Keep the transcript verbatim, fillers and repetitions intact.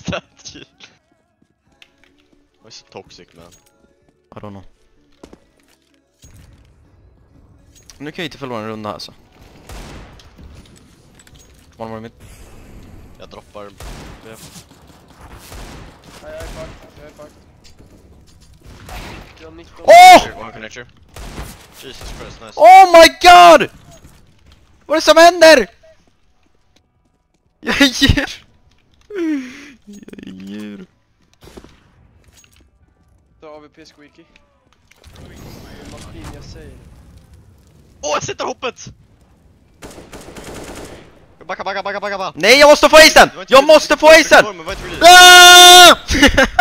that kill? Why is it toxic, man? I don't know. Nu kan jag inte förlora en runda alltså. One more mid. Jag droppar B. Nej, jag är fucked. Jag är fucked. Jag har nitton. Åh! One connector. Jesus Christ, nice. Oh my god! Vad är det som händer? Jag ger. Jag ger. Då har vi P Squeaky. Maskin, jag säger. Åh, oh, jag sätter hoppet! Backa, backa, backa, backa, backa. Nej, jag måste få acen! Jag måste få acen! Ah!